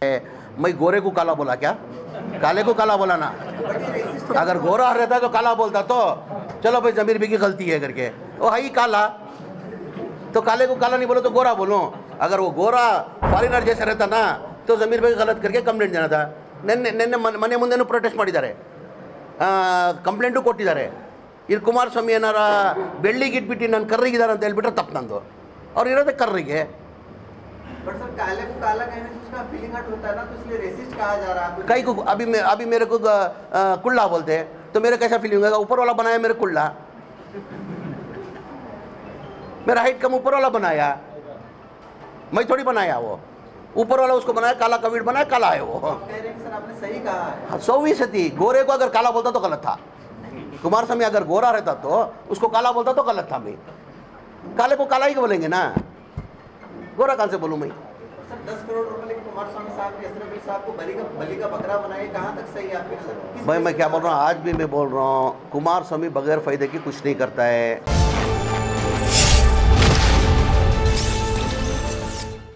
मैं गोरे को काला बोला क्या? काले को काला बोला ना। अगर गोरा रहता तो काला बोलता तो चलो भाई जमीर भी की गलती है करके, वो है ही काला, तो काले को काला नहीं बोलो तो गोरा बोलो। अगर वो गोरा फॉरिनर जैसा रहता ना तो जमीर भाई गलत करके कंप्लेंट देना था। ನೆನ್ನೆ ಮನೆ ಮುಂದೆ ಪ್ರೊಟೆಸ್ಟ್ ಮಾಡಿದ್ದಾರೆ, ಕಂಪ್ಲೇಂಟು ಕೊಟ್ಟಿದ್ದಾರೆ. ಇಲ್ಲಿ ಕುಮಾರಸ್ವಾಮಿ ಏನಾರ ಬೆಳ್ಳಿಗೆ ಇಟ್ಬಿಟ್ಟು ನಾನು ಕರ್ರಿಗಿದ್ದಾರೆ ಅಂತ ಹೇಳ್ಬಿಟ್ರೆ ತಪ್ಪು ನಂದು. ಅವ್ರು ಇರೋದೇ ಕರ್ರಿಗೆ. कई को अभी मेरे को कुल्ला बोलते हैं तो मेरे कैसा फीलिंग होगा? ऊपर वाला बनाया मेरे कुल्ला, मेरा हाइट कम ऊपर वाला बनाया, मैं थोड़ी बनाया, वो ऊपर वाला उसको बनाया, काला कबीर बनाया, काला है वो। सर आपने सही कहा है। 100%। गोरे को अगर काला बोलता तो गलत था, कुमारस्वामी अगर गोरा रहता तो उसको काला बोलता तो गलत था। मैं काले को काला ही बोलेंगे ना, गोरा कहाँ से बोलूँ मैं? सर 10 करोड़ रुपए लेके कुमारस्वामी साहब ने एसरफिल साहब को बलि का बकरा बनाया, कहाँ तक सही है आपकी नजर? भाई मैं क्या बोल रहा हूँ, आज भी मैं बोल रहा हूँ, कुमारस्वामी बगैर फायदे की कुछ नहीं करता है।